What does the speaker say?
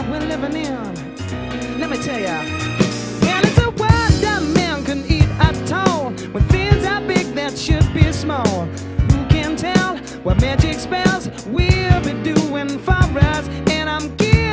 we're living in. Let me tell ya. And it's a world that man can eat at all, when things are big that should be small. Who can tell what magic spells we'll be doing for us? And I'm giving